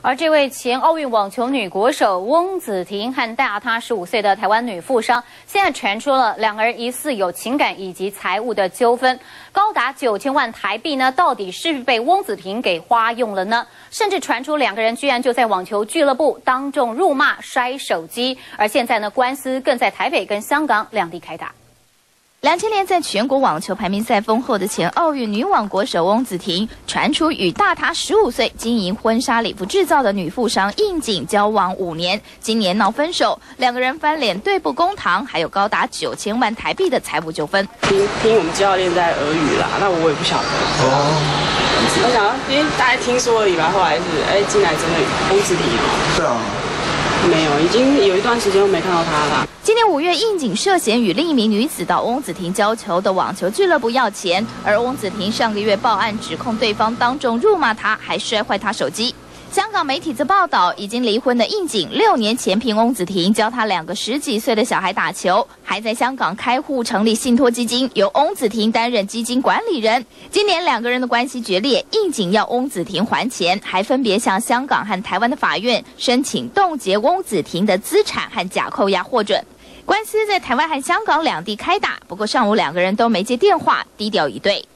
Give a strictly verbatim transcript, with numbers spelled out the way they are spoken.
而这位前奥运网球女国手翁子婷和大她十五岁的台湾女富商，现在传出了两个人疑似有情感以及财务的纠纷，高达九千万台币呢，到底是不是被翁子婷给花用了呢？甚至传出两个人居然就在网球俱乐部当众辱骂、摔手机，而现在呢，官司更在台北跟香港两地开打。 两千年在全国网球排名赛封后的前奥运女网国手翁子婷，传出与大她十五岁、经营婚纱礼服制造的女富商应景交往五年，今年闹分手，两个人翻脸对簿公堂，还有高达九千万台币的财务纠纷。 听听我们教练在耳语啦，那我也不晓得。哦，我想因为大家听说而已吧，后来是哎进来真的翁子婷哦。对啊。 没有，已经有一段时间都没看到他了。 今年五月，应景涉嫌与另一名女子到翁子婷教球的网球俱乐部要钱，而翁子婷上个月报案指控对方当众辱骂她，还摔坏她手机。香港媒体则报道，已经离婚的应景六年前聘翁子婷教她两个十几岁的小孩打球，还在香港开户成立信托基金，由翁子婷担任基金管理人。今年两个人的关系决裂，应景要翁子婷还钱，还分别向香港和台湾的法院申请冻结翁子婷的资产和假扣押获准。官司在台湾和香港两地开打，不过上午两个人都没接电话，低调以对。